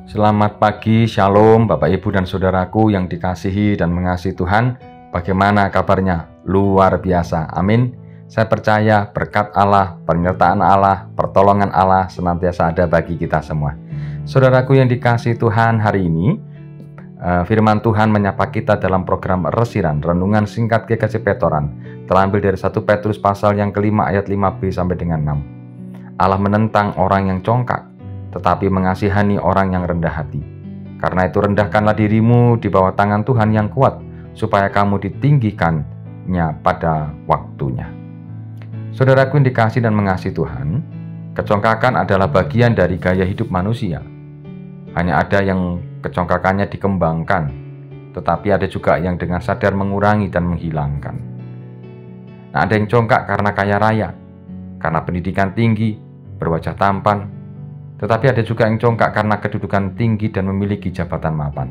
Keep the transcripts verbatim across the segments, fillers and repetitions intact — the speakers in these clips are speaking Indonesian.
Selamat pagi, Shalom Bapak Ibu dan Saudaraku yang dikasihi dan mengasihi Tuhan. Bagaimana kabarnya? Luar biasa, amin. Saya percaya berkat Allah, penyertaan Allah, pertolongan Allah senantiasa ada bagi kita semua. Saudaraku yang dikasihi Tuhan, hari ini firman Tuhan menyapa kita dalam program Resiran, Renungan Singkat G K J Petoran, terambil dari satu Petrus pasal yang kelima ayat lima b sampai dengan enam. Allah menentang orang yang congkak, tetapi mengasihani orang yang rendah hati. Karena itu rendahkanlah dirimu di bawah tangan Tuhan yang kuat, supaya kamu ditinggikannya pada waktunya. Saudaraku yang dikasihi dan mengasihi Tuhan, kecongkakan adalah bagian dari gaya hidup manusia. Hanya ada yang kecongkakannya dikembangkan, tetapi ada juga yang dengan sadar mengurangi dan menghilangkan. Nah, ada yang congkak karena kaya raya, karena pendidikan tinggi, berwajah tampan, tetapi ada juga yang congkak karena kedudukan tinggi dan memiliki jabatan mapan.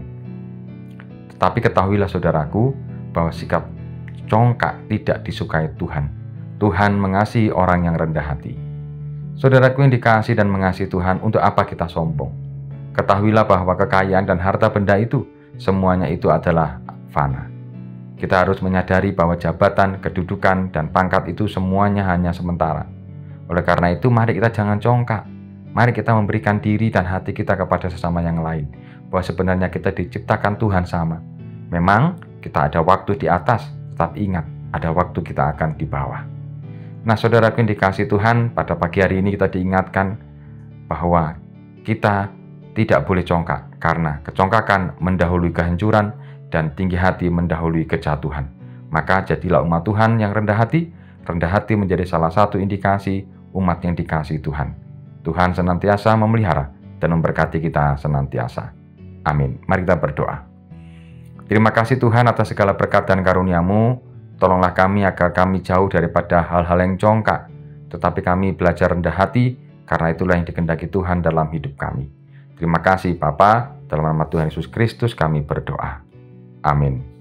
Tetapi ketahuilah saudaraku, bahwa sikap congkak tidak disukai Tuhan. Tuhan mengasihi orang yang rendah hati. Saudaraku yang dikasihi dan mengasihi Tuhan, untuk apa kita sombong? Ketahuilah bahwa kekayaan dan harta benda itu, semuanya itu adalah fana. Kita harus menyadari bahwa jabatan, kedudukan, dan pangkat itu semuanya hanya sementara. Oleh karena itu, mari kita jangan congkak. Mari kita memberikan diri dan hati kita kepada sesama yang lain, bahwa sebenarnya kita diciptakan Tuhan sama. Memang kita ada waktu di atas, tetapi ingat, ada waktu kita akan di bawah. Nah, saudaraku yang dikasihi Tuhan, pada pagi hari ini kita diingatkan bahwa kita tidak boleh congkak, karena kecongkakan mendahului kehancuran dan tinggi hati mendahului kejatuhan. Maka jadilah umat Tuhan yang rendah hati. Rendah hati menjadi salah satu indikasi umat yang dikasihi Tuhan. Tuhan senantiasa memelihara dan memberkati kita senantiasa. Amin. Mari kita berdoa. Terima kasih Tuhan atas segala berkat dan karunia-Mu. Tolonglah kami agar kami jauh daripada hal-hal yang congkak, tetapi kami belajar rendah hati, karena itulah yang dikehendaki Tuhan dalam hidup kami. Terima kasih Bapa, dalam nama Tuhan Yesus Kristus kami berdoa. Amin.